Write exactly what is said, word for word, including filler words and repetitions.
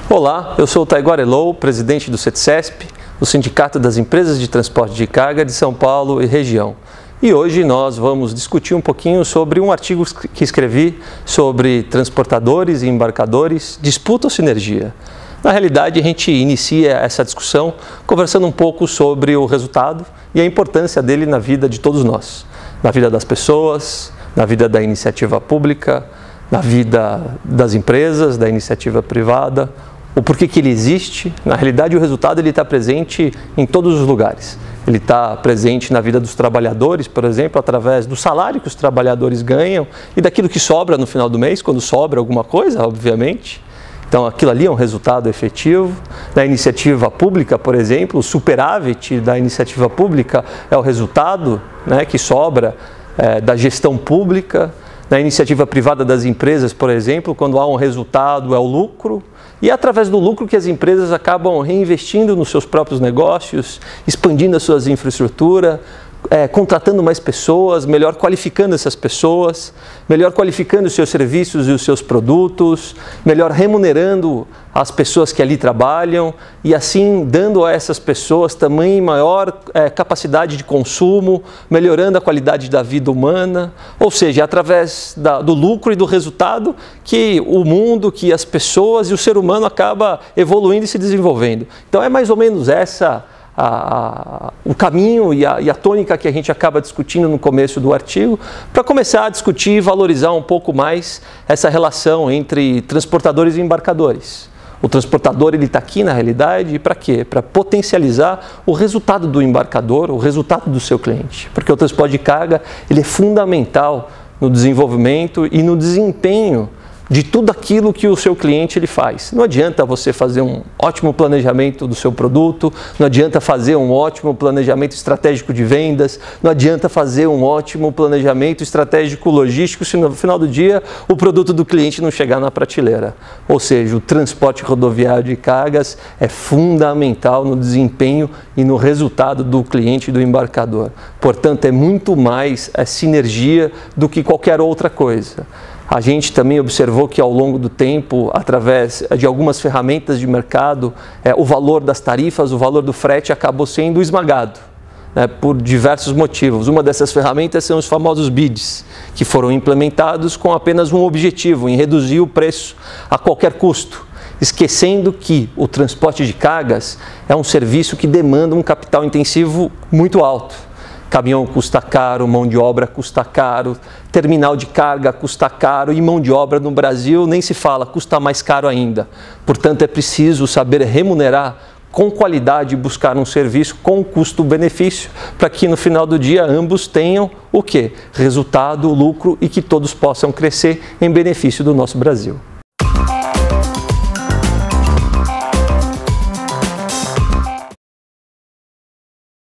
Olá, eu sou o Taiguara Elou, presidente do CETCESP, o Sindicato das Empresas de Transporte de Carga de São Paulo e região. E hoje nós vamos discutir um pouquinho sobre um artigo que escrevi sobre transportadores e embarcadores, disputa ou sinergia. Na realidade, a gente inicia essa discussão conversando um pouco sobre o resultado e a importância dele na vida de todos nós, na vida das pessoas, na vida da iniciativa pública, na vida das empresas, da iniciativa privada, o porquê que ele existe. Na realidade, o resultado ele está presente em todos os lugares. Ele está presente na vida dos trabalhadores, por exemplo, através do salário que os trabalhadores ganham e daquilo que sobra no final do mês, quando sobra alguma coisa, obviamente. Então, aquilo ali é um resultado efetivo. Na iniciativa pública, por exemplo, o superávit da iniciativa pública é o resultado, né, que sobra é, da gestão pública. Na iniciativa privada das empresas, por exemplo, quando há um resultado, é o lucro. E é através do lucro que as empresas acabam reinvestindo nos seus próprios negócios, expandindo as suas infraestruturas, é, contratando mais pessoas, melhor qualificando essas pessoas, melhor qualificando os seus serviços e os seus produtos, melhor remunerando as pessoas que ali trabalham e assim dando a essas pessoas também maior é, capacidade de consumo, melhorando a qualidade da vida humana. Ou seja, é através da, do lucro e do resultado que o mundo, que as pessoas e o ser humano acaba evoluindo e se desenvolvendo. Então é mais ou menos essa A, a, o caminho e a, e a tônica que a gente acaba discutindo no começo do artigo, para começar a discutir e valorizar um pouco mais essa relação entre transportadores e embarcadores. O transportador ele está aqui na realidade para quê? Para potencializar o resultado do embarcador, o resultado do seu cliente. Porque o transporte de carga ele é fundamental no desenvolvimento e no desempenho de tudo aquilo que o seu cliente ele faz. Não adianta você fazer um ótimo planejamento do seu produto, não adianta fazer um ótimo planejamento estratégico de vendas, não adianta fazer um ótimo planejamento estratégico logístico se no final do dia o produto do cliente não chegar na prateleira. Ou seja, o transporte rodoviário de cargas é fundamental no desempenho e no resultado do cliente e do embarcador. Portanto, é muito mais a sinergia do que qualquer outra coisa. A gente também observou que ao longo do tempo, através de algumas ferramentas de mercado, é, o valor das tarifas, o valor do frete acabou sendo esmagado, né, por diversos motivos. Uma dessas ferramentas são os famosos bids, que foram implementados com apenas um objetivo, em reduzir o preço a qualquer custo, esquecendo que o transporte de cargas é um serviço que demanda um capital intensivo muito alto. Caminhão custa caro, mão de obra custa caro, terminal de carga custa caro e mão de obra no Brasil nem se fala, custa mais caro ainda. Portanto, é preciso saber remunerar com qualidade e buscar um serviço com custo-benefício para que no final do dia ambos tenham o quê? Resultado, lucro e que todos possam crescer em benefício do nosso Brasil.